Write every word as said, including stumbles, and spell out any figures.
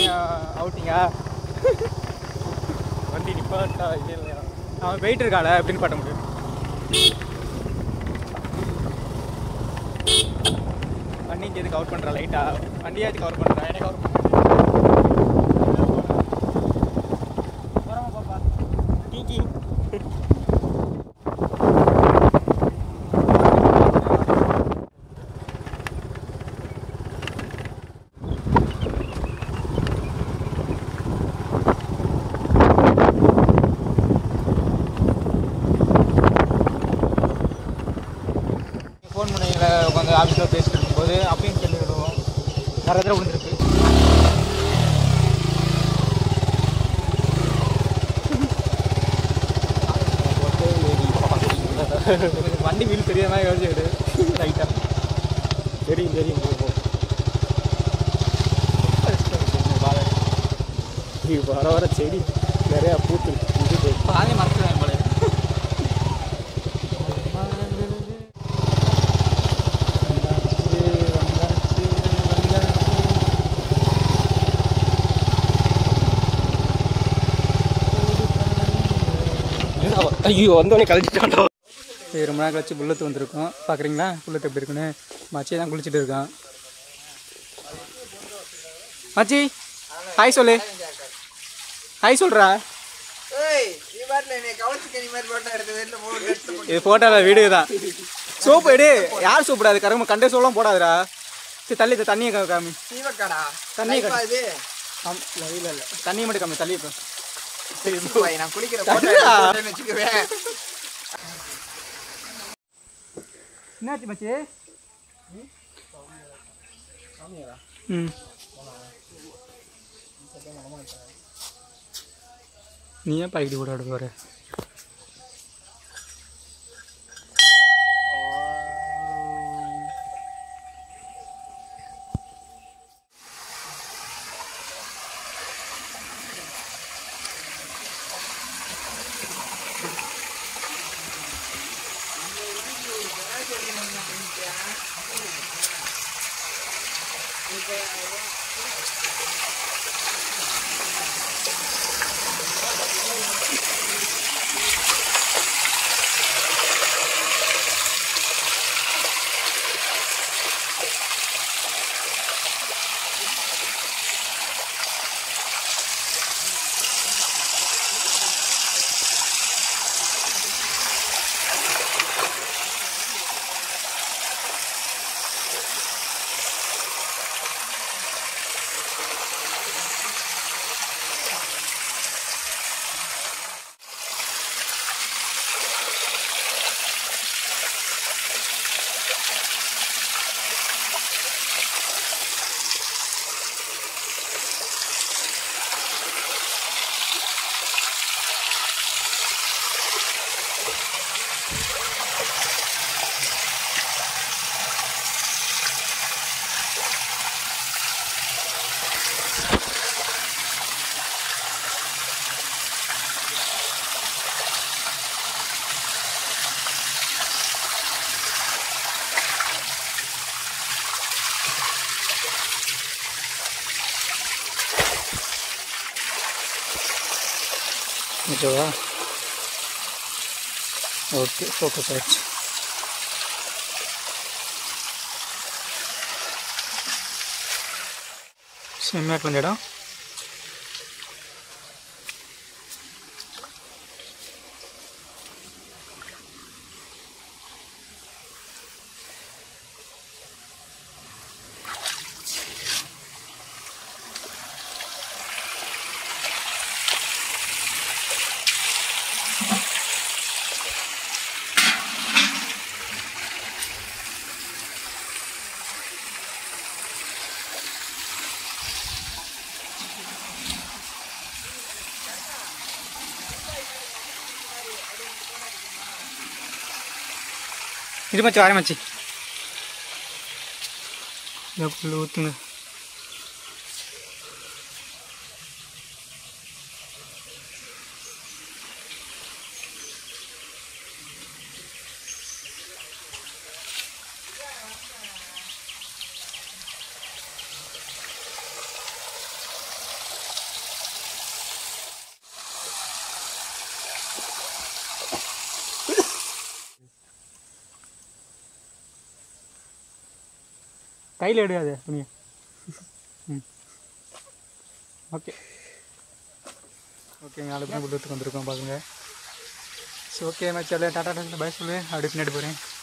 அவுட்டிங்கா வண்டி நிப்பாட்டா இல்லையா அவன் வெயிட் இருக்காள அப்படின்னு பாட்ட முடியும். வண்டிக்கு எதுக்கு கவர் பண்ணுறா லைட்டா வண்டியா எதுக்கு கவர் பண்ணுறா எனக்கு கவர் போகிறாமா பாப்பா கீக்கி ஃபோன் முனையில் உட்காந்து ஆஃபீஸில் பேசிட்டு இருக்கும்போது அப்பயும் சொல்லி விடுவோம் நிறைய தடவை விழுந்துருக்கு. வண்டி வீல் பெரிய மாதிரி யோசிச்சுடு ரைட்டாக தெரியும் தெரியும் போகும் வர வர செடி நிறையா பூத்து இது பாதி மறந்துடுவேன் போல. ஐயோ வந்தோடனே கழிச்சிட்டாண்டோ. சரி ரொம்ப நாள் கழிச்சு புல்லத்து வந்திருக்கோம் பார்க்குறீங்களா புல்லத்து எப்படி இருக்குன்னு. மச்சி தான் குளிச்சுட்டு இருக்கான். மச்சி ஹாய் சொல்லு ஹாய் சொல்கிறா. இது ஃபோட்டோவில் வீடியோ தான். சோப்பு எடு யார் சோப்புடாது கரம்ப கண்டே சோலாம் போடாதுடா. சரி தள்ளி தண்ணியை காமி தண்ணியை காமி ஆம் இல்லை இல்லை இல்லை தண்ணியை மட்டும் காமி தள்ளி இப்போ நான் குளிக்கிறேன். என்னாச்சு மச்சி? ம் நீ ஏன் பாய்க்கிட்டு கூட விட போகிற? ஓகேவா? ஓகே ஃபோக்கஸ் ஆயிடுச்சு. செம்மையாக கொஞ்சம் இடம். இது மச்சி வார மச்சி புல் ஊற்றுங்க. கையில் எடுக்காது துணியை. ம் ஓகே ஓகேங்க. நாலு பேரும் கொடுத்துட்டு வந்திருக்கோம் பாருங்க. So okay match tata tata bye சொல்லு. அப்படி பின்னாடி போகிறேன்.